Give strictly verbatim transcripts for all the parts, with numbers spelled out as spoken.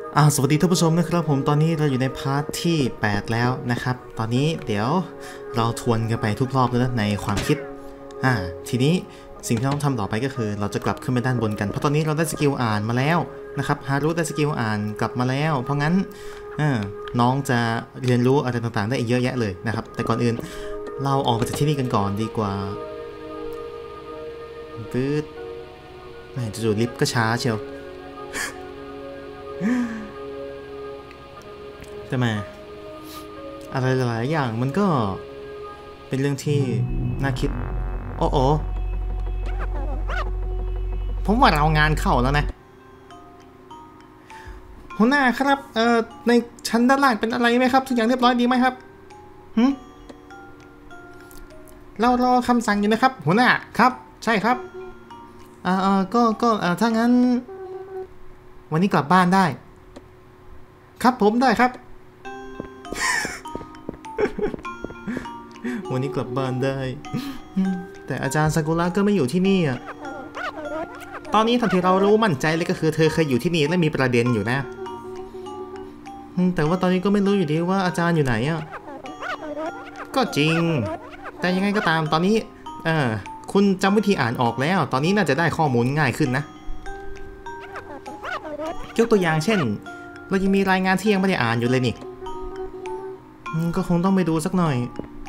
อ่าสวัสดีท่านผู้ชมนะครับผมตอนนี้เราอยู่ในพาร์ทที่แปดแล้วนะครับตอนนี้เดี๋ยวเราทวนกันไปทุกรอบแล้วนะในความคิดอ่าทีนี้สิ่งที่เราต้องทำต่อไปก็คือเราจะกลับขึ้นไปด้านบนกันเพราะตอนนี้เราได้สกิลอ่านมาแล้วนะครับฮารุได้สกิลอ่านกลับมาแล้วเพราะงั้นน้องจะเรียนรู้อะไรต่างๆได้อีกเยอะแยะเลยนะครับแต่ก่อนอื่นเราออกไปจากที่นี่กันก่อนดีกว่าปื๊ดแม่จู่ๆลิฟต์ก็ช้าเชียวแต่มาอะไรหลายอย่างมันก็เป็นเรื่องที่น่าคิดโอ้โอผมว่าเรางานเข้าแล้วนะหัวหน้าครับเอ่อในชั้นด้านล่างเป็นอะไรไหมครับทุกอย่างเรียบร้อยดีไหมครับหืมเรารอคำสั่งอยู่นะครับหัวหน้าครับใช่ครับอ่าเออก็ก็เอ่อถ้างั้นวันนี้กลับบ้านได้ครับผมได้ครับวันนี้กลับบ้านได้แต่อาจารย์ซากุระก็ไม่อยู่ที่นี่อ่ะตอนนี้ทันทีเรารู้มั่นใจเลยก็คือเธอเคยอยู่ที่นี่และมีประเด็นอยู่นะแต่ว่าตอนนี้ก็ไม่รู้อยู่ดีว่าอาจารย์อยู่ไหนอ่ะก็จริงแต่ยังไงก็ตามตอนนี้เออคุณจำวิธีอ่านออกแล้วตอนนี้น่าจะได้ข้อมูลง่ายขึ้นนะยกตัวอย่างเช่นเรายังมีรายงานที่ยังไม่ได้อ่านอยู่เลยนี่ก็คงต้องไปดูสักหน่อย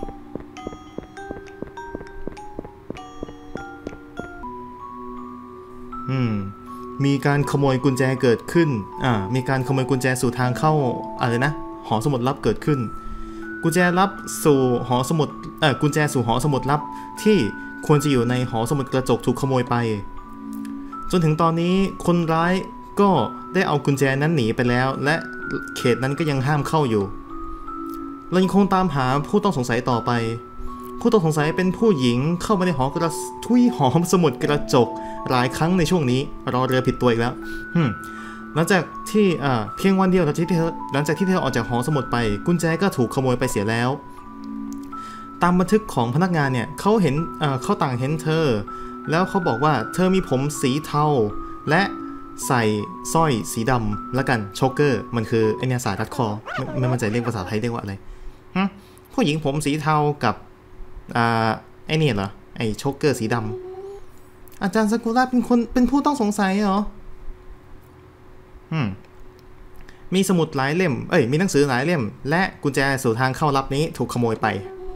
อืมมีการขโมยกุญแจเกิดขึ้นอ่ามีการขโมยกุญแจสู่ทางเข้าอะไรนะหอสมุดลับเกิดขึ้นกุญแจลับสู่หอสมุดเอ่อกุญแจสู่หอสมุดลับที่ควรจะอยู่ในหอสมุดกระจกถูกขโมยไปจนถึงตอนนี้คนร้ายก็ได้เอากุญแจนั้นหนีไปแล้วและเขตนั้นก็ยังห้ามเข้าอยู่เรายังคงตามหาผู้ต้องสงสัยต่อไปผู้ต้องสงสัยเป็นผู้หญิงเข้ามาในหอกระทุยหอสมุดกระจกหลายครั้งในช่วงนี้รอเรือผิดตัวอีกแล้วหลังจากที่เพียงวันเดียวหลังจากที่เธอหลังจากที่เธอออกจากหอสมุดไปกุญแจก็ถูกขโมยไปเสียแล้วตามบันทึกของพนักงานเนี่ยเขาเห็นเขาต่างเห็นเธอแล้วเขาบอกว่าเธอมีผมสีเทาและใส่สร้อยสีดำแล้วกันโชกเกอร์มันคือไอเนี่ยสายรัดคอไม่มั่นใจเรียกภาษาไทยเรียกว่าอะไรผู้หญิงผมสีเทากับอ่าไอเนี่ยเหรอไอโชกเกอร์สีดำอาจารย์ซากุระเป็นคนเป็นผู้ต้องสงสัยเหรออืมมีสมุดหลายเล่มเอ้ยมีหนังสือหลายเล่มและกุญแจสู่ทางเข้าลับนี้ถูกขโมยไป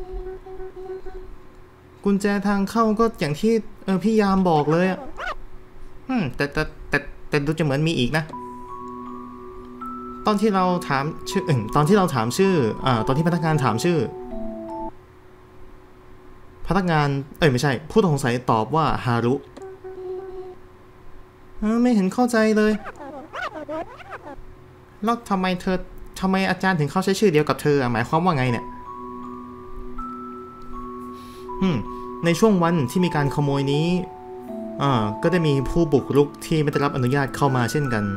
กุญแจทางเข้าก็อย่างที่เออพี่ยามบอกเลยอ่ะอืมแต่แต่แต่แต่ดูจะเหมือนมีอีกนะตอนที่เราถามชื่อตอนที่เราถามชื่ออ่าตอนที่พนักงานถามชื่อพนักงานเอ้ยไม่ใช่ผู้ต้องสงสัยตอบว่าฮารุไม่เห็นเข้าใจเลยแล้วทำไมเธอทำไมอาจารย์ถึงเข้าใช้ชื่อเดียวกับเธอหมายความว่าไงเนี่ยในช่วงวันที่มีการขโมยนี้อ่าก็ได้มีผู้บุกรุกที่ไม่ได้รับอนุญาตเข้ามาเช่นกัน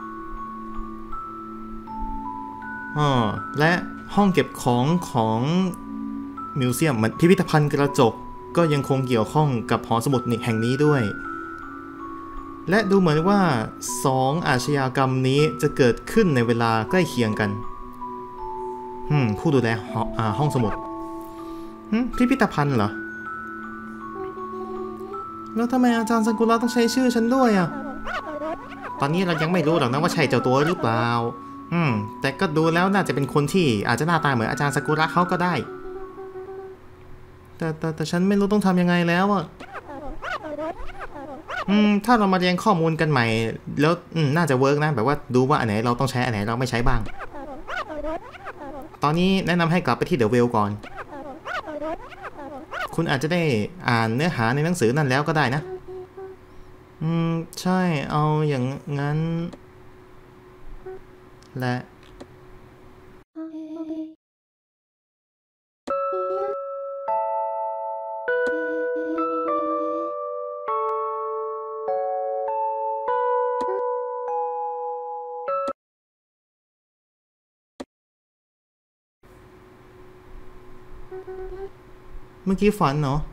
อ๋อและห้องเก็บของของมิวเซียมพิพิธภัณฑ์กระจกก็ยังคงเกี่ยวข้องกับหอสมุดแห่งนี้ด้วยและดูเหมือนว่าสองอาชญากรรมนี้จะเกิดขึ้นในเวลาใกล้เคียงกันอืมผู้ดูแลห้องสมุดพิพิธภัณฑ์เหรอแล้วทำไมอาจารย์ซากุระต้องใช้ชื่อฉันด้วยอ่ะตอนนี้เรายังไม่รู้หรอกนะว่าใช่เจ้าตัวหรือเปล่าอืมแต่ก็ดูแล้วน่าจะเป็นคนที่อาจจะหน้าตาเหมือนอาจารย์ซากุระเขาก็ได้แต่แต่แต่ฉันไม่รู้ต้องทำยังไงแล้วอ่ะอืมถ้าเรามาเรียงข้อมูลกันใหม่แล้วอืมน่าจะเวิร์กนะแบบว่าดูว่าอันไหนเราต้องใช้อันไหนเราไม่ใช้บ้างตอนนี้แนะนำให้กลับไปที่เดอะเวลก่อนคุณอาจจะได้อ่านเนื้อหาในหนังสือนั่นแล้วก็ได้นะอืมใช่เอาอย่างงั้นและเมื่อกี้ฝันเนาะ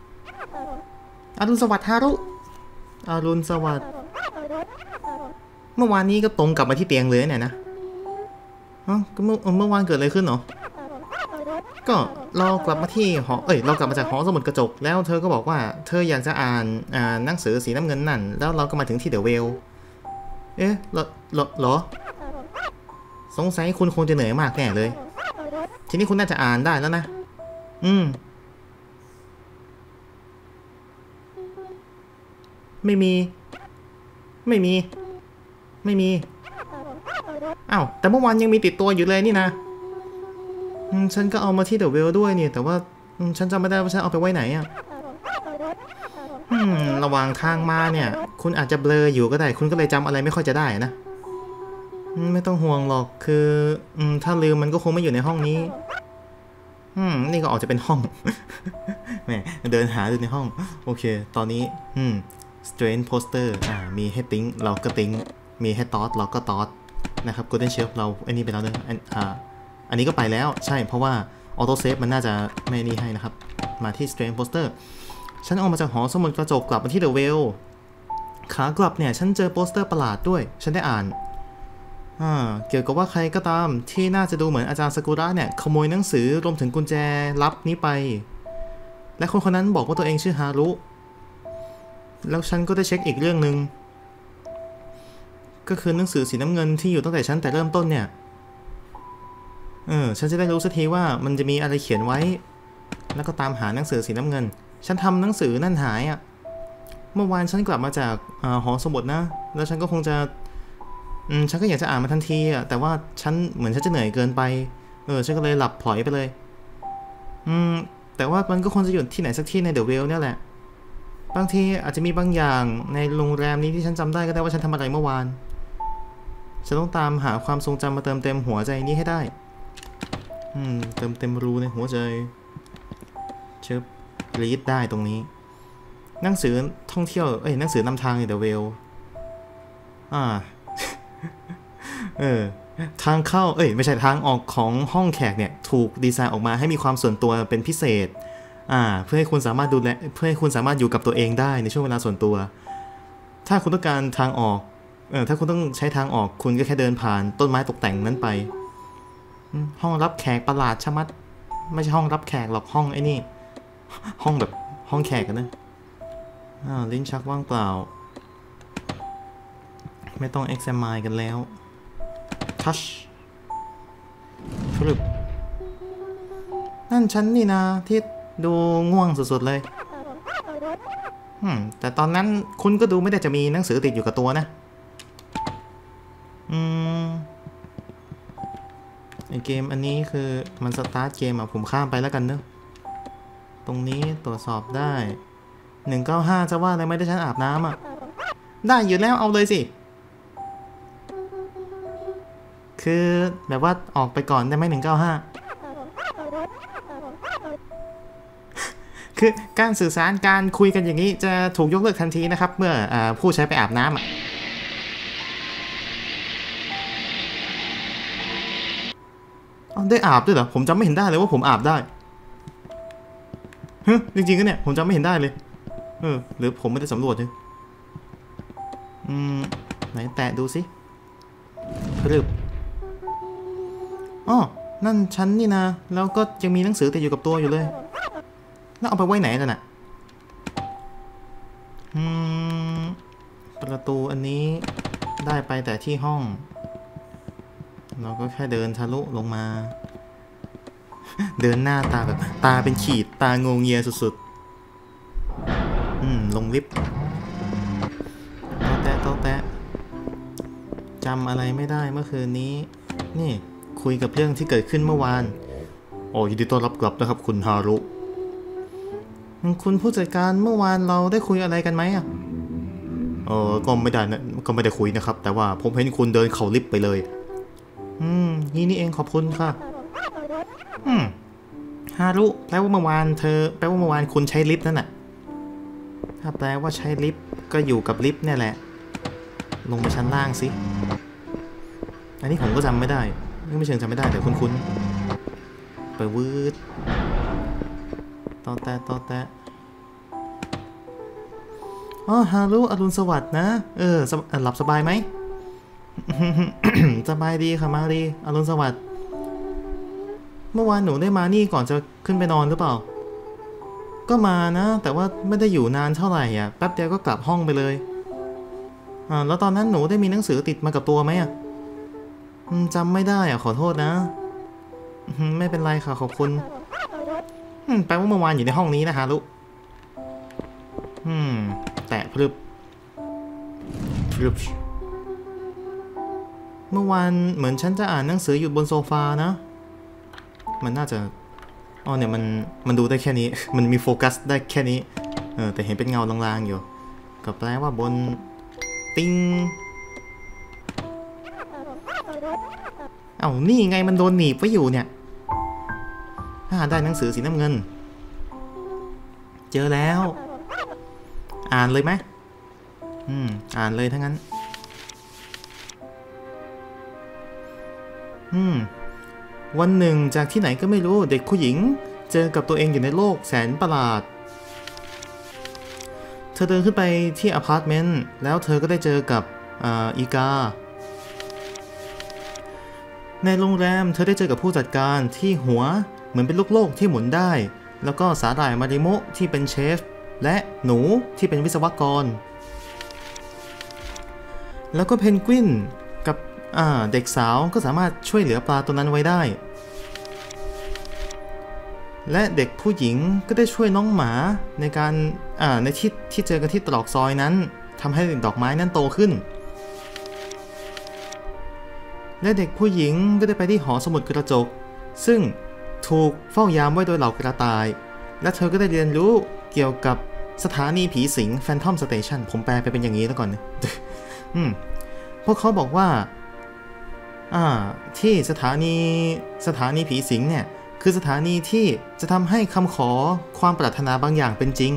อรุณสวัสดิ์ฮารุอรุณสวัสดิ์เมื่อวานนี้ก็ตรงกลับมาที่เตียงเลยเนี่ยนะอ๋อก็เมื่อเมื่อวานเกิดอะไรขึ้นเหรอก็เรากลับมาที่หอเอ้ยเรากลับมาจากหอสมุดกระจกแล้วเธอก็บอกว่าเธออยากจะอ่านอ่าหนังสือสีน้ำเงินนั่นแล้วเราก็มาถึงที่เดอะเวลเอ๊ะเหรอเหรอสงสัยคุณคงจะเหนื่อยมากแน่เลยทีนี้คุณน่าจะอ่านได้แล้วนะอืมไม่มีไม่มีไม่มีอ้าวแต่เมื่อวานยังมีติดตัวอยู่เลยนี่นะฉันก็เอามาที่เดอะเวลด้วยนี่แต่ว่าฉันจำไม่ได้ว่าฉันเอาไปไว้ไหนอ่ะระหว่างทางมาเนี่ยคุณอาจจะเบลออยู่ก็ได้คุณก็เลยจำอะไรไม่ค่อยจะได้นะไม่ต้องห่วงหรอกคือถ้าลืมมันก็คงไม่อยู่ในห้องนี้อืมนี่ก็ออกจะเป็นห้องแหมเดินหาดูในห้องโอเคตอนนี้อืม strange poster อ่ามีให้ติ้งเราก็ติ้งมีให้ตอสเราก็ตอสนะครับ golden shelf เราไอ้นี่ไปแล้วเนี่ยอ่าอันนี้ก็ไปแล้วใช่เพราะว่าออโต้เซฟมันน่าจะไม่นี่ให้นะครับมาที่ strange poster ฉันออกมาจากหอสมุดกระจกกลับมาที่เดอะเวลขากลับเนี่ยฉันเจอโปสเตอร์ประหลาดด้วยฉันได้อ่านเกี่ยวกับว่าใครก็ตามที่น่าจะดูเหมือนอาจารย์ซากุระเนี่ยขโมยหนังสือรวมถึงกุญแจลับนี้ไปและคนคนนั้นบอกว่าตัวเองชื่อฮารุแล้วฉันก็ได้เช็คอีกเรื่องหนึ่งก็คือหนังสือสีน้ำเงินที่อยู่ตั้งแต่ชั้นแต่เริ่มต้นเนี่ยเออฉันจะได้รู้สักทีว่ามันจะมีอะไรเขียนไว้แล้วก็ตามหาหนังสือสีน้ำเงินฉันทำหนังสือนั่นหายอ่ะเมื่อวานฉันกลับมาจากหอสมุดนะแล้วฉันก็คงจะอืมฉันก็อยากจะอ่านมาทันทีอ่ะแต่ว่าฉันเหมือนฉันจะเหนื่อยเกินไปเออฉันก็เลยหลับพลอยไปเลยอืมแต่ว่ามันก็คงจะอยู่ที่ไหนสักที่ในเดอะเวลเนี่ยแหละบางทีอาจจะมีบางอย่างในโรงแรมนี้ที่ฉันจำได้ก็ได้ว่าฉันทำอะไรเมื่อวานฉันต้องตามหาความทรงจำมาเติมเต็มหัวใจนี้ให้ได้อืมเติมเต็มรูในหัวใจเชิบรีดได้ตรงนี้หนังสือท่องเที่ยวเอ้ยหนังสือนำทางในเดอะเวลอ่าเออทางเข้าเอ้ยไม่ใช่ทางออกของห้องแขกเนี่ยถูกดีไซน์ออกมาให้มีความส่วนตัวเป็นพิเศษอ่าเพื่อให้คุณสามารถดูแลเพื่อให้คุณสามารถอยู่กับตัวเองได้ในช่วงเวลาส่วนตัวถ้าคุณต้องการทางออกเออถ้าคุณต้องใช้ทางออกคุณก็แค่เดินผ่านต้นไม้ตกแต่งนั้นไปห้องรับแขกประหลาดชะมัดไม่ใช่ห้องรับแขกหรอกห้องไอ้นี่ห้องแบบห้องแขกกันนะอ่าลิ้นชักว่างเปล่าไม่ต้อง examine กันแล้ว touch ฟลุปนั่นฉันนี่นะที่ดูง่วงสุดๆเลยอืมแต่ตอนนั้นคุณก็ดูไม่ได้จะมีหนังสือติดอยู่กับตัวนะอืมไอเกมอันนี้คือมันสตาร์ทเกมอ่ะผมข้ามไปแล้วกันเนอะตรงนี้ตรวจสอบได้หนึ่งเก้าห้าจะว่าอะไรไม่ได้ฉันอาบน้ำอ่ะได้อยู่แล้วเอาเลยสิคือแบบว่าออกไปก่อนได้ไหมหนึ่งเก้าห้าคือการสื่อสารการคุยกันอย่างนี้จะถูกยกเลิกทันทีนะครับเมื่ออผู้ใช้ไปอาบน้ำอ่ะได้อาบด้วยเหรอผมจำไม่เห็นได้เลยว่าผมอาบได้เฮ้ยจริงๆก็เนี่ยผมจำไม่เห็นได้เลยเออหรือผมไม่ได้สำรวจเลยอืมไหนแตะดูสิพรึบอ๋อนั่นฉันนี่นะแล้วก็ยังมีหนังสือติดอยู่กับตัวอยู่เลยแล้วเอาไปไว้ไหนล่ะน่ะอืมประตูอันนี้ได้ไปแต่ที่ห้องเราก็แค่เดินทะลุลงมาเดินหน้าตาแบบตาเป็นขีดตางงเงียสุดๆอืมลงลิฟต์โต๊ะแตะโต๊ะแตะจำอะไรไม่ได้เมื่อคืนนี้นี่คุยกับเรื่องที่เกิดขึ้นเมื่อวานโอ้ยินดีต้อนรับกลับนะครับคุณฮารุคุณผู้จัดการเมื่อวานเราได้คุยอะไรกันไหมอ่ะเออก็ไม่ได้นะก็ไม่ได้คุยนะครับแต่ว่าผมเห็นคุณเดินเข้าลิฟต์ไปเลยอืมนี่นี่เองขอบคุณค่ะอืมฮารุแปลว่าเมื่อวานเธอแปลว่าเมื่อวานคุณใช้ลิฟต์นั่นน่ะถ้าแปลว่าใช้ลิฟต์ก็อยู่กับลิฟต์เนี่ยแหละลงไปชั้นล่างสิอันนี้ผมก็จำไม่ได้ไม่เชิงจำไม่ได้แต่คุ้นๆไปวืดต่อแตะต่อแตะอ๋อฮารุอรุณสวัสดิ์นะเออหลับสบายไหมสบายดีค่ะมารีอรุณสวัสดิ์เมื่อวานหนูได้มานี่ก่อนจะขึ้นไปนอนหรือเปล่าก็มานะแต่ว่าไม่ได้อยู่นานเท่าไหร่อ่ะแป๊บเดียวก็กลับห้องไปเลยอ่าแล้วตอนนั้นหนูได้มีหนังสือติดมากับตัวไหมอ่ะจำไม่ได้อ่ะขอโทษนะไม่เป็นไรค่ะขอบคุณแปลว่าเมื่อวานอยู่ในห้องนี้นะฮะลูกอืมแตะพรึบพรึบเมื่อวานเหมือนฉันจะอ่านหนังสืออยู่บนโซฟานะมันน่าจะอ๋อเนี่ยมันมันดูได้แค่นี้ มันมีโฟกัสได้แค่นี้เออแต่เห็นเป็นเงาลางๆอยู่ก็แปลว่าบนติ้งเอ้านี่ไงมันโดนหนีบไว้อยู่เนี่ยอ่าได้หนังสือสีน้ำเงินเจอแล้วอ่านเลยไหมอืมอ่านเลยทั้งนั้นอืมวันหนึ่งจากที่ไหนก็ไม่รู้เด็กผู้หญิงเจอกับตัวเองอยู่ในโลกแสนประหลาดเธอเดินขึ้นไปที่อพาร์ตเมนต์แล้วเธอก็ได้เจอกับอีกาในโรงแรมเธอได้เจอกับผู้จัดการที่หัวเหมือนเป็นลูกโลกที่หมุนได้แล้วก็สาหร่ายมาริโมะที่เป็นเชฟและหนูที่เป็นวิศวกรแล้วก็เพนกวินกับเด็กสาวก็สามารถช่วยเหลือปลาตัวนั้นไว้ได้และเด็กผู้หญิงก็ได้ช่วยน้องหมาในการในที่ที่เจอกันที่ตรอกซอยนั้นทำให้ดอกไม้นั้นโตขึ้นและเด็กผู้หญิงก็ได้ไปที่หอสมุดกระจกซึ่งถูกเฝ้ายามไว้โดยเหล่ากระต่ายและเธอก็ได้เรียนรู้เกี่ยวกับสถานีผีสิง Phantom Station ผมแปลไปเป็นอย่างนี้แล้วก่อน อืมพวกเขาบอกว่าอ่าที่สถานีสถานีผีสิงเนี่ยคือสถานีที่จะทำให้คำขอความปรารถนาบางอย่างเป็นจริง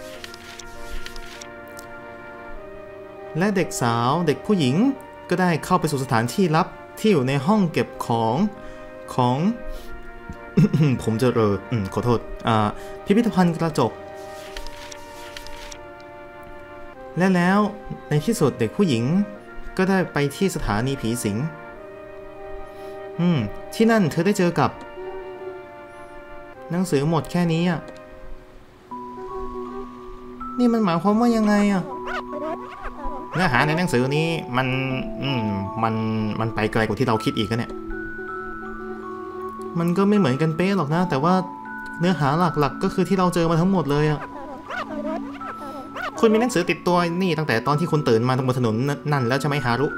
และเด็กสาวเด็กผู้หญิงก็ได้เข้าไปสู่สถานที่ลับที่อยู่ในห้องเก็บของของ ผมจะเออขอโทษอ่าพิพิธภัณฑ์กระจกและแล้วในที่สุดเด็กผู้หญิงก็ได้ไปที่สถานีผีสิงอืมที่นั่นเธอได้เจอกับหนังสือหมดแค่นี้อ่ะนี่มันหมายความว่ายังไงอ่ะเนื้อหาในหนังสือนี้มันอืมมันมันไปไกลกว่าที่เราคิดอีกนะเนี่ยมันก็ไม่เหมือนกันเป๊ะหรอกนะแต่ว่าเนื้อหาหลักๆก็คือที่เราเจอมาทั้งหมดเลยอ่ะคุณมีหนังสือติดตัวนี่ตั้งแต่ตอนที่คุณตื่นมาตรงบนถนนนั่นแล้วใช่ไหมฮารุ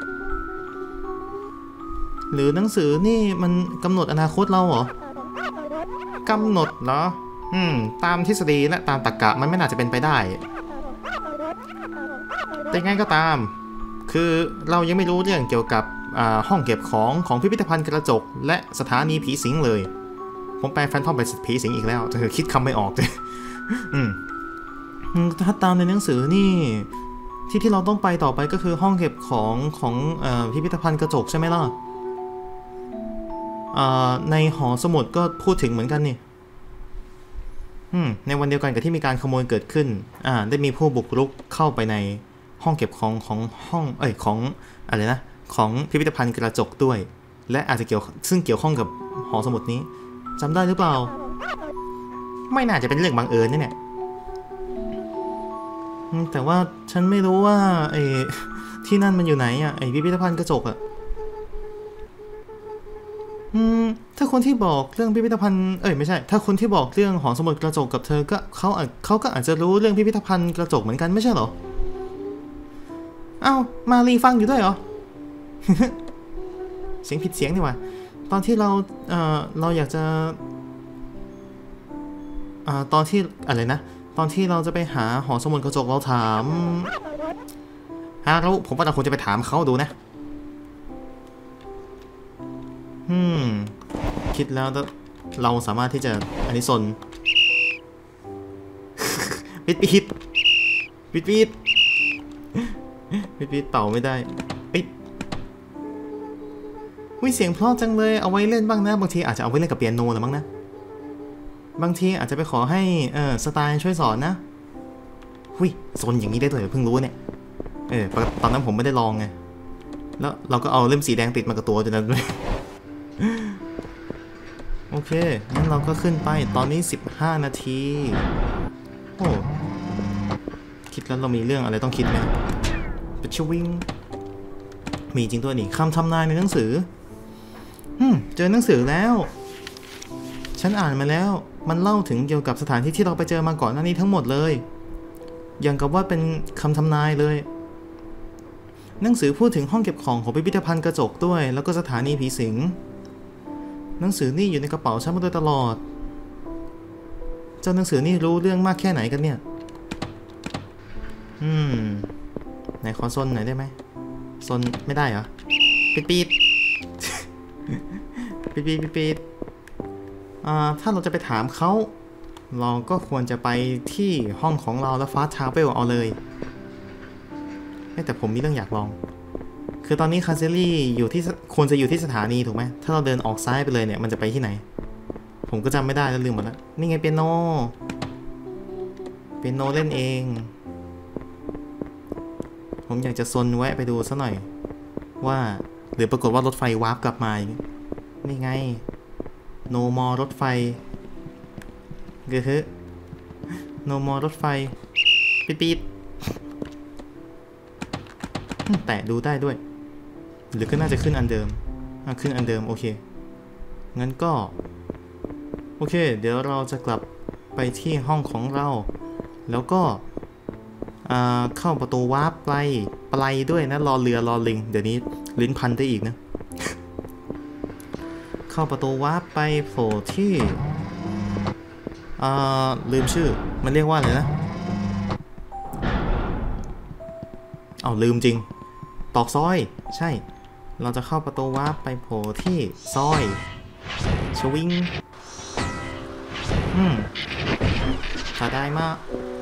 หรือหนังสือนี่มันกำหนดอนาคตเราเหรอกำหนดเหรออืมตามทฤษฎีและตามตรรกะมันไม่น่าจะเป็นไปได้แต่ไงก็ตามคือเรายังไม่รู้เรื่องเกี่ยวกับห้องเก็บของของพิพิธภัณฑ์กระจกและสถานีผีสิงเลยผมแปลแฟนทอมเป็นผีสิงอีกแล้วแต่คิดคำไม่ออกเลยอืมถ้าตามในหนังสือนี่ที่ที่เราต้องไปต่อไปก็คือห้องเก็บของของพิพิธภัณฑ์กระจกใช่ไหมล่ะในหอสมุดก็พูดถึงเหมือนกันนี่ในวันเดียวกันกับที่มีการขโมยเกิดขึ้นได้มีผู้บุกรุกเข้าไปในห้องเก็บของของห้องเอ้ยของอะไรนะของพิพิธภัณฑ์กระจกด้วยและอาจจะเกี่ยวซึ่งเกี่ยวข้องกับหอสมุดนี้จำได้หรือเปล่าไม่น่าจะเป็นเรื่องบังเอิญนี่แหละแต่ว่าฉันไม่รู้ว่าไอ้ที่นั่นมันอยู่ไหนอ่ะไอ้พิพิธภัณฑ์กระจกอ่ะอืมถ้าคนที่บอกเรื่องพิพิธภัณฑ์เอ้ยไม่ใช่ถ้าคนที่บอกเรื่องหอสมุดกระจกกับเธอก็เขาเขาก็อาจจะรู้เรื่องพิพิธภัณฑ์กระจกเหมือนกันไม่ใช่เหรออ้าวมารีฟังอยู่ด้วยเหรอ เสียงผิดเสียงนี่หว่าตอนที่เราเอ่อเราอยากจะอ่าตอนที่อะไรนะตอนที่เราจะไปหาหอสมุดกระจกเราถามฮารุผมว่าเราควรจะไปถามเขาดูนะอืมคิดแล้วเราสามารถที่จะอันนี้สนปิดปิดปิดปิดปิดปิดเป่าไม่ได้ปิดวิเสียงเพราะจังเลยเอาไว้เล่นบ้างนะบางทีอาจจะเอาไว้เล่นกับเปียโนหรือมั้งนะบางทีอาจจะไปขอให้เออสไตล์ช่วยสอนนะหุยโซนอย่างนี้ได้เลยเพิ่งรู้เนี่ยเออตอนนั้นผมไม่ได้ลองไงแล้วเราก็เอาเล่มสีแดงติดมากับตัวจนนั้นเลยโอเคงั้นเราก็ขึ้นไปตอนนี้สิบห้านาทีโอ้คิดแล้วเรามีเรื่องอะไรต้องคิดไหมเป็นชวิงมีจริงตัวนี้คำทำนายในหนังสือฮึเจอหนังสือแล้วฉันอ่านมาแล้วมันเล่าถึงเกี่ยวกับสถานที่ที่เราไปเจอมาก่อนหน้านี้ทั้งหมดเลยอย่างกับว่าเป็นคำทำนายเลยหนังสือพูดถึงห้องเก็บของของพิพิธภัณฑ์กระจกด้วยแล้วก็สถานีผีสิงหนังสือนี่อยู่ในกระเป๋าฉันมาโดยตลอดเจ้าหนังสือนี่รู้เรื่องมากแค่ไหนกันเนี่ยอืมไหนขอซนหน่อยได้ไหมซนไม่ได้เหรอปิดปิดปิดปิดปิดปิดอ่าถ้าเราจะไปถามเขาเราก็ควรจะไปที่ห้องของเราแล้วฟาสต์ทราเวลเอาเลยแต่ผมมีเรื่องอยากลองคือตอนนี้คาเซลี่อยู่ที่ควรจะอยู่ที่สถานีถูกไหมถ้าเราเดินออกซ้ายไปเลยเนี่ยมันจะไปที่ไหนผมก็จำไม่ได้แล้วลืมหมดแล้วนี่ไงเปียโนเปียโนเล่นเองผมอยากจะซนแวะไปดูซะหน่อยว่าหรือปรากฏว่ารถไฟวาร์ปกลับมาอย่างนี้นี่ไงโนมอรถไฟเกือฮึโนมอรถไฟปิดปิดแต่ดูได้ด้วยหรือก็น่าจะขึ้นอันเดิมขึ้นอันเดิมโอเคงั้นก็โอเคเดี๋ยวเราจะกลับไปที่ห้องของเราแล้วก็เข้าประตูวาร์ปไปไปด้วยนะรอเรือรอลิงเดี๋ยวนี้ลิ้นพันได้อีกนะ เข้าประตูวาร์ปไปโผล่ที่ลืมชื่อมันเรียกว่าอะไรนะเอาลืมจริงตอกซอยใช่เราจะเข้าประตูวาร์ปไปโผล่ที่ซอยชวิงอืมถ้าได้มาก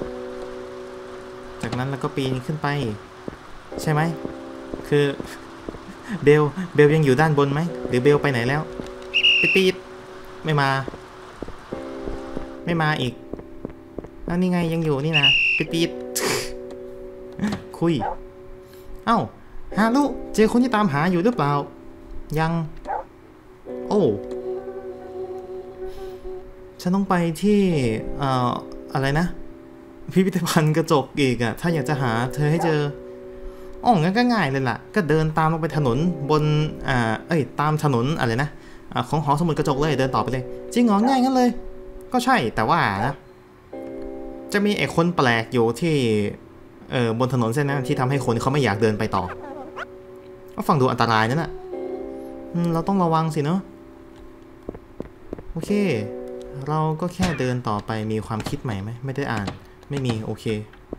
จากนั้นเราก็ปีนขึ้นไปใช่ไหมคือเบลเบลยังอยู่ด้านบนไหมหรือเบลไปไหนแล้วปิดปิดไม่มาไม่มาอีกแล้วนี่ไงยังอยู่นี่นะปิดปิดคุยเอ้าฮารุเจอคนที่ตามหาอยู่หรือเปล่ายังโอ้ฉันต้องไปที่เอ่ออะไรนะพิพิธภัณฑ์กระจกอีกอะถ้าอยากจะหาเธอให้เจออ๋องั้นก็ง่ายเลยล่ะก็เดินตามลงไปถนนบนอ่าเอ้ยตามถนนอะไรนะอ่าของหอสมุดกระจกเลยเดินต่อไปเลยจริงเหรอง่ายงั้นเลยก็ใช่แต่ว่านะจะมีไอ้คนแปลกอยู่ที่เออบนถนนเส้นนั้นที่ทำให้คนเขาไม่อยากเดินไปต่อก็ฟังดูอันตรายนั่นแหละเราต้องระวังสิเนาะโอเคเราก็แค่เดินต่อไปมีความคิดใหม่ไหมไม่ได้อ่านไม่มีโอเค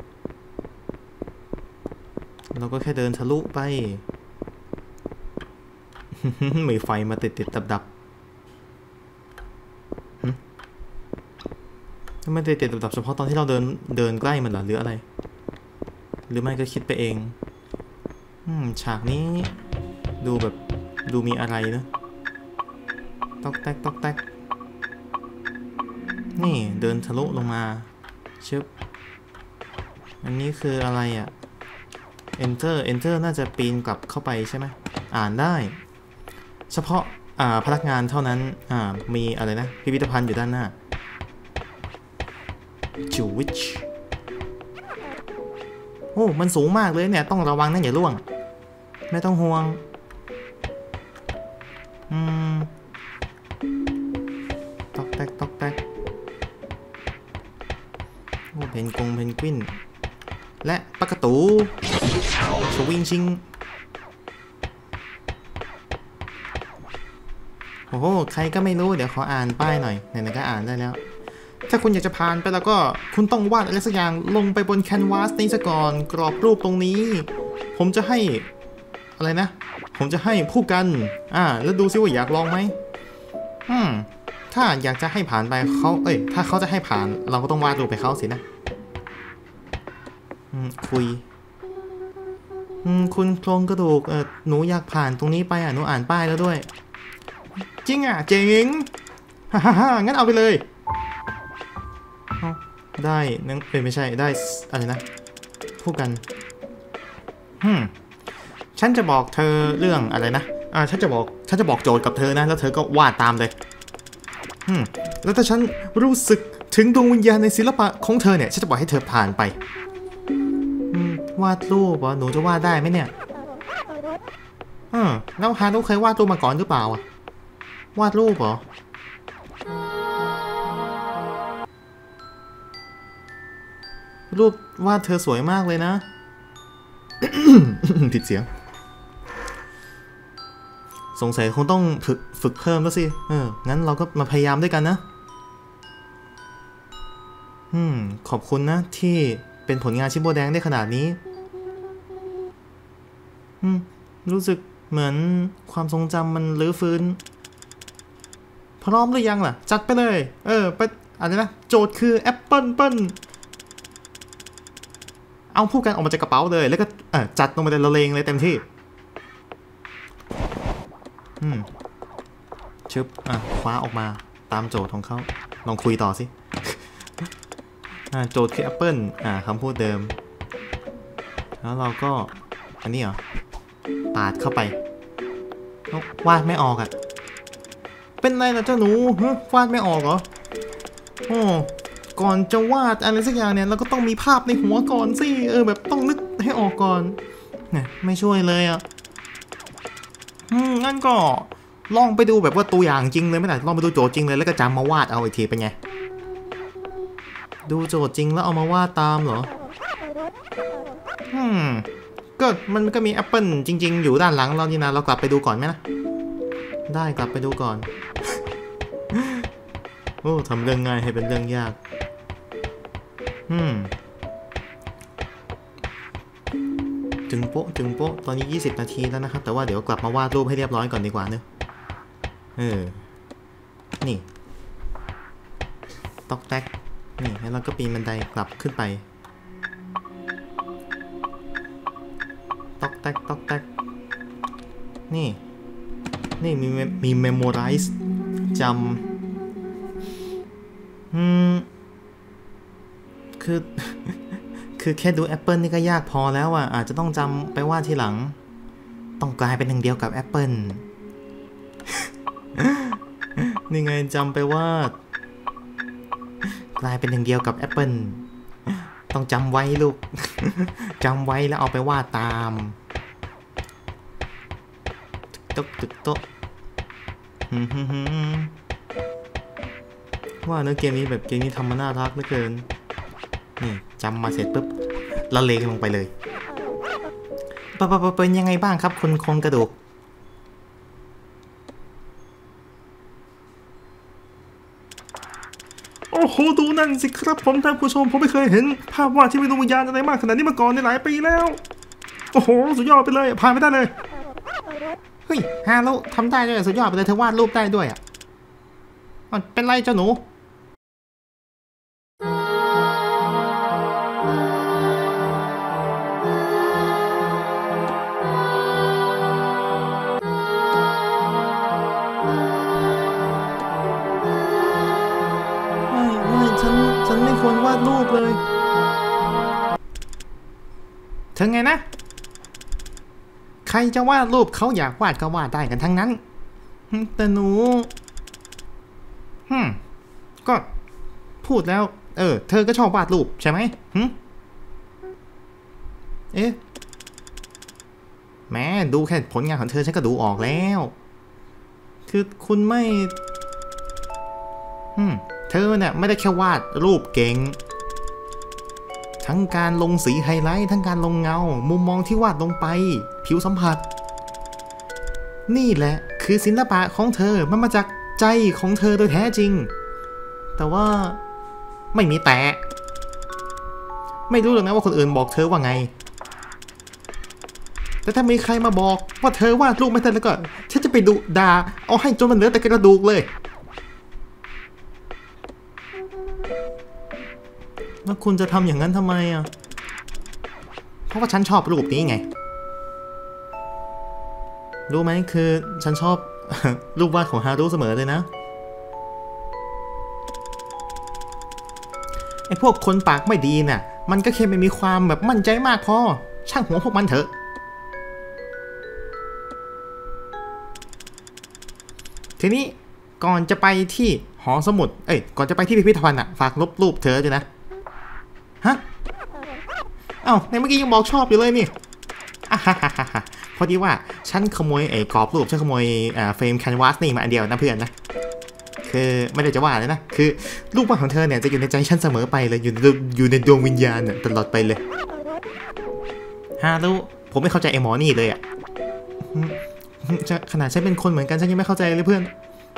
เราก็แค่เดินทะลุไป มีไฟมาติดติดดับดับทำไมติดติดดับดับเฉพาะตอนที่เราเดินเดินใกล้มันเหรอหรืออะไรหรือไม่ก็คิดไปเองอืมฉากนี้ดูแบบดูมีอะไรนะตอกแตกตอกแตกนี่เดินทะลุลงมาชึบอันนี้คืออะไรอ่ะ enter enter น่าจะปีนกลับเข้าไปใช่ไหมอ่านได้เฉพาะอ่าพนักงานเท่านั้นอ่ามีอะไรนะพิพิธภัณฑ์อยู่ด้านหน้าจูวิชโอ้มันสูงมากเลยเนี่ยต้องระวังนะอย่าล่วงไม่ต้องห่วงอืมตอกแตกตอกแตกโอ้เพนกงเพนกวินและปากกาตูสวิงชิงโอ้โหใครก็ไม่รู้เดี๋ยวขออ่านป้ายหน่อยไหนๆก็อ่านได้แล้วถ้าคุณอยากจะผ่านไปแล้วก็คุณต้องวาดอะไรสักอย่างลงไปบนแคนวาสนี้ซะก่อนกรอบรูปตรงนี้ผมจะให้อะไรนะผมจะให้ผู้กันอ่าแล้วดูซิว่าอยากลองไหมอืมถ้าอยากจะให้ผ่านไปเขาเอ้ยถ้าเขาจะให้ผ่านเราก็ต้องวาดรูปไปเขาสินะอืมคุยอืมคุณโครงกระดูกเออหนูอยากผ่านตรงนี้ไปอ่ะหนูอ่านป้ายแล้วด้วยจริงอ่ะเจ๋งฮ่าฮ่าฮ่างั้นเอาไปเลยได้นั่งเอ้ยไม่ใช่ได้อะไรนะพูดกันฮึมฉันจะบอกเธอเรื่องอะไรนะอ่าฉันจะบอกฉันจะบอกโจทย์กับเธอนะแล้วเธอก็วาดตามเลยอืมแล้วถ้าฉันรู้สึกถึงดวงวิญญาณในศิลปะของเธอเนี่ยฉันจะบอกให้เธอผ่านไปอืมวาดรูปเหรอหนูจะวาดได้ไหมเนี่ยอืมแล้วฮารุเคยวาดรูปมาก่อนหรือเปล่าอะวาดรูปเหรอรูปวาดเธอสวยมากเลยนะ ผิดเสียงสงสัยคงต้องฝึกฝึกเพิ่มแล้วสิเอองั้นเราก็มาพยายามด้วยกันนะอืมขอบคุณนะที่เป็นผลงานชิ้นโบแดงได้ขนาดนี้อืมรู้สึกเหมือนความทรงจำมันรื้อฟื้นพร้อมหรือยังล่ะจัดไปเลยเออไปอะไรนะโจทย์คือแอปเปิลเปิ้ลเอาพูดกันออกมาจากกระเป๋าเลยแล้วก็เออจัดลงมาในละเลงเลยเต็มที่อืมชึบอ่ะคว้าออกมาตามโจทย์ของเขาลองคุยต่อสิ อ่าโจทย์คือแอปเปิลอ่าคำพูดเดิมแล้วเราก็อันนี้เหรอปาดเข้าไปวาดไม่ออกอ่ะเป็นไรล่ะเจ้าหนูวาดไม่ออกเหรอโอ้ก่อนจะวาดอะไรสักอย่างเนี่ยเราก็ต้องมีภาพในหัวก่อนสิเออแบบต้องนึกให้ออกก่อนเนี่ยไม่ช่วยเลยอ่ะอืมงั้นก็ลองไปดูแบบว่าตัวอย่างจริงเลยไม่ได้ลองไปดูโจทย์จริงเลยแล้วก็จำมาวาดเอาอีกทีเป็นไงดูโจทย์จริงแล้วเอามาวาดตามเหรออืมก็มันก็มีแอปเปิลจริงๆอยู่ด้านหลังเรานี่นะเรากลับไปดูก่อนไหมนะได้กลับไปดูก่อน โอ้ทำเรื่องง่ายให้เป็นเรื่องยากอืมจึงโป๊ะจึงโป๊ะตอนนี้ยี่สิบนาทีแล้วนะครับแต่ว่าเดี๋ยวกลับมาวาดรูปให้เรียบร้อยก่อนดีกว่าเนอะเออนี่ตอกแตกนี่แล้วเราก็ปีนบันไดกลับขึ้นไปตอกแตกตอกแตกนี่นี่มีมี memorize จำอืมคือ คือแค่ดูแอปเปิลนี่ก็ยากพอแล้วอ่ะอาจจะต้องจำไปวาดทีหลังต้องกลายเป็นหนึ่งเดียวกับแอปเปิล นี่ไงจำไปวาดกลายเป็นหนึ่งเดียวกับแอปเปิลต้องจำไว้ลูก จำไว้แล้วเอาไปวาดตามตึกตึกโต๊ะว่าเนื้อเกมนี้แบบเกมนี้ทำมาน่ารักเหลือเกินนี่จำมาเสร็จปุ๊บละเลงลงไปเลยปะปะปะเป็นยังไงบ้างครับคุณโครงกระดูกโอ้โหดูนั่นสิครับผมท่านผู้ชมผมไม่เคยเห็นภาพวาดที่มีดวงวิญญาณอะไรมากขนาดนี้มาก่อนในหลายปีแล้วโอ้โหสุดยอดไปเลยผ่านไปได้เลยเฮ้ยฮาโลทำได้ด้วยสุดยอดไปเลยเธอวาดรูปได้ด้วยอ่ะเป็นไรเจ้าหนูควรวาดรูปเลยเธอไงนะใครจะวาดรูปเขาอยากวาดก็วาดได้กันทั้งนั้นแต่หนูฮึก็พูดแล้วเออเธอก็ชอบวาดรูปใช่ไหมฮึเอ๊ะแม้ดูแค่ผลงานของเธอฉันก็ดูออกแล้วคือคุณไม่ฮึเธอเนี่ยไม่ได้แค่วาดรูปเก่งทั้งการลงสีไฮไลท์ทั้งการลงเงามุมมองที่วาดลงไปผิวสัมผัสนี่แหละคือศิลปะของเธอมันมาจากใจของเธอโดยแท้จริงแต่ว่าไม่มีแต่ไม่รู้หรอกนะว่าคนอื่นบอกเธอว่าไงแต่ถ้ามีใครมาบอกว่าเธอวาดรูปไม่ได้แล้วก็ฉันจะไปดุด่าเอาให้จนมันเหลือแต่กระดูกเลยแล้วคุณจะทำอย่างนั้นทำไมอ่ะเพราะว่าฉันชอบรูปนี้ไงรู้ไหมคือฉันชอบ รูปวาดของฮารุเสมอเลยนะไอพวกคนปากไม่ดีน่ะมันก็แค่ไม่มีความแบบมั่นใจมากพอช่างหัวพวกมันเถอะทีนี้ก่อนจะไปที่หอสมุดเอ้ยก่อนจะไปที่พิพิธภัณฑ์อะฝากลบรูปเธอด้วยนะฮะเอ้าในเมื่อกี้ยังบอกชอบอยู่เลยนี่อ่ะฮ่าฮ่าฮ่าพอดีว่าฉันขโมยไอ้กรอบรูปฉันขโมยอ่าเฟรมแคนวาสนี่มาอันเดียวนะเพื่อนนะคือไม่ได้จะว่าเลยนะคือรูปวาดของเธอเนี่ยจะอยู่ในใจฉันเสมอไปเลยอยู่อยู่ในดวงวิญญาณตลอดไปเลยฮารุผมไม่เข้าใจไอ้หมอนี่เลยอ่ะขนาดฉันเป็นคนเหมือนกันฉันยังไม่เข้าใจเลยเพื่อน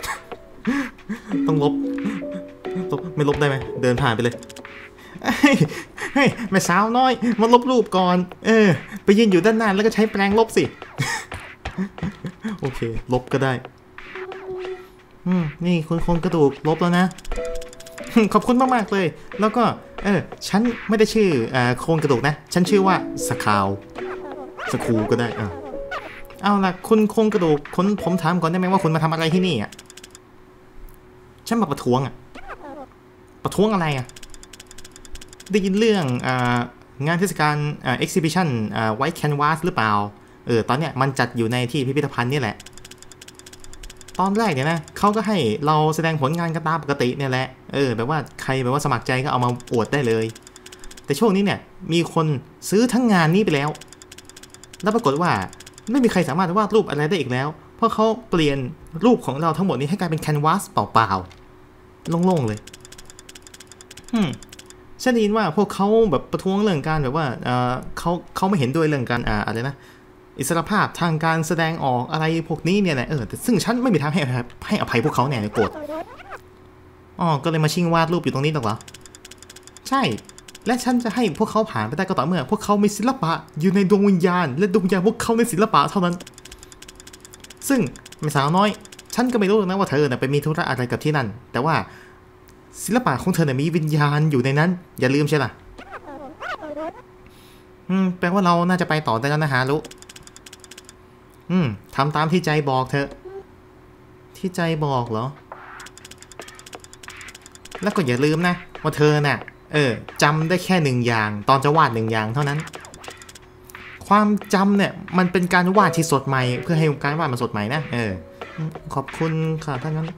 ต้องลบไม่ลบได้ไหมเดินผ่านไปเลยเฮ้ยแม่สาวน้อยมาลบรูปก่อนเออไปยืนอยู่ด้านหน้าแล้วก็ใช้แปรงลบสิโอเคลบก็ได้อืมนี่คุณโครงกระดูกลบแล้วนะขอบคุณมากๆเลยแล้วก็เออฉันไม่ได้ชื่ออ่าโครงกระดูกนะฉันชื่อว่าสคาวสคูก็ได้เออเอาล่ะคุณโครงกระดูกคุณผมถามก่อนได้ไหมว่าคุณมาทำอะไรที่นี่อ่ะฉันมาประท้วงอ่ะประท้วงอะไรอ่ะได้ยินเรื่องอ่างานเทศกาลอ่า exhibition อ่า white canvas หรือเปล่าเออตอนเนี้ยมันจัดอยู่ในที่พิพิธภัณฑ์นี่แหละตอนแรกเนี่ยนะเขาก็ให้เราแสดงผลงานกันตามปกติเนี่ยแหละเออแบบว่าใครแบบว่าสมัครใจก็เอามาอวดได้เลยแต่ช่วงนี้เนี่ยมีคนซื้อทั้งงานนี้ไปแล้วแล้วปรากฏว่าไม่มีใครสามารถวาดรูปอะไรได้อีกแล้วเพราะเขาเปลี่ยนรูปของเราทั้งหมดนี้ให้กลายเป็นแคนวาสเปล่าๆโล่งๆเลยอืมฉันได้ยินว่าพวกเขาแบบประท้วงเรื่องการแบบว่าเออเขาเขาไม่เห็นด้วยเรื่องการอ่าอะไรนะอิสรภาพทางการแสดงออกอะไรพวกนี้เนี่ยแหละเออแต่ซึ่งฉันไม่มีทางให้ให้อภัยพวกเขาแน่เลยโกรธอ๋อก็เลยมาชิงวาดรูปอยู่ตรงนี้หรอเหรอใช่และฉันจะให้พวกเขาผ่านไปได้ก็ต่อเมื่อพวกเขามีศิลปะอยู่ในดวงวิญญาณและดวงวิญญาณพวกเขาในศิลปะเท่านั้นซึ่งไม่สาวน้อยฉันก็ไม่รู้นะว่าเธอเนี่ยไปมีธุระอะไรกับที่นั่นแต่ว่าศิลปะของเธอเนี่ยมีวิญญาณอยู่ในนั้นอย่าลืมใช่ไหมอืมแปลว่าเราน่าจะไปต่อได้แล้วนะฮารุอืมทำตามที่ใจบอกเธอที่ใจบอกเหรอแล้วก็อย่าลืมนะว่าเธอน่ะเออจำได้แค่หนึ่งอย่างตอนจะวาดหนึ่งอย่างเท่านั้นความจำเนี่ยมันเป็นการวาดที่สดใหม่เพื่อให้การวาดมันสดใหม่นะเออขอบคุณค่ะท่านนั้น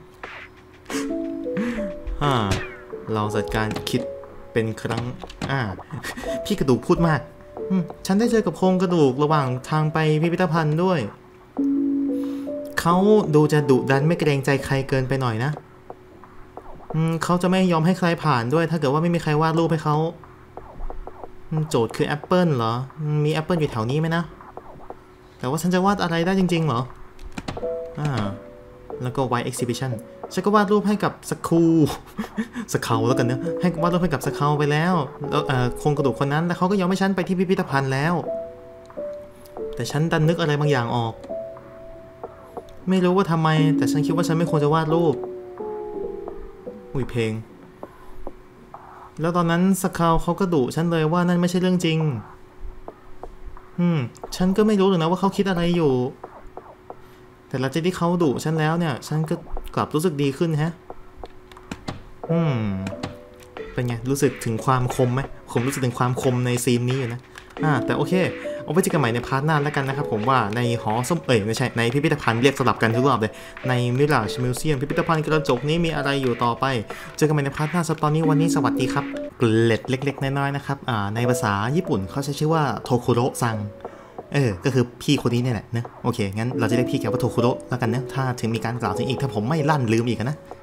อ่าเราจัดการคิดเป็นครั้งอ่าพี่กระดูกพูดมากฉันได้เจอกับโครงกระดูกระหว่างทางไปพิพิธภัณฑ์ด้วยเขาดูจะดุดันไม่เกรงใจใครเกินไปหน่อยนะเขาจะไม่ยอมให้ใครผ่านด้วยถ้าเกิดว่าไม่มีใครวาดรูปให้เขาโจทย์คือแอปเปิลเหรอมีแอปเปิลอยู่แถวนี้ไหมนะแต่ว่าฉันจะวาดอะไรได้จริงๆเหรออ่าแล้วก็ไวท์เอ็กซิบิชันฉันก็วาดรูปให้กับสคูสคาวแล้วกันเนอะให้วาดรูปให้กับสคาวไปแล้วแล้วโครงกระดูกคนนั้นแล้วเขาก็ยอมให้ฉันไปที่พิพิธภัณฑ์แล้วแต่ฉันดันนึกอะไรบางอย่างออกไม่รู้ว่าทำไมแต่ฉันคิดว่าฉันไม่ควรจะวาดรูปอุ้ยเพลงแล้วตอนนั้นสคาวเขาก็ดุฉันเลยว่านั่นไม่ใช่เรื่องจริงอืมฉันก็ไม่รู้เลยนะว่าเขาคิดอะไรอยู่แต่หลังจากที่เขาดุฉันแล้วเนี่ยฉันก็กลับรู้สึกดีขึ้นฮะอืมเป็นไงรู้สึกถึงความคมไหมผมรู้สึกถึงความคมในซีนนี้อยู่นะอ่าแต่โอเคเอาไว้เจอกันใหม่ในพาร์ทหน้าแล้วกันนะครับผมว่าในหอสมุดเอ้ยไม่ใช่ในพิพิธภัณฑ์เรียกสลับกันทุกรอบเลยในมิราชมิวเซียมพิพิธภัณฑ์กระจกนี้มีอะไรอยู่ต่อไปเจอกันใหม่ในพาร์ทหน้าสตอนนี้วันนี้สวัสดีครับเกล็ดเล็กๆน้อยๆนะครับอ่าในภาษาญี่ปุ่นเขาใช้ชื่อว่าโทคุโระซังเออก็คือพี่คนนี้เนี่ยแหละนะโอเคงั้นเราจะเรียกพี่แกว่าโทคุโระแล้วกันนะถ้าถึงมีการกล่าวถึงอีกถ้าผมไม่ลั่นลืมอีกนะ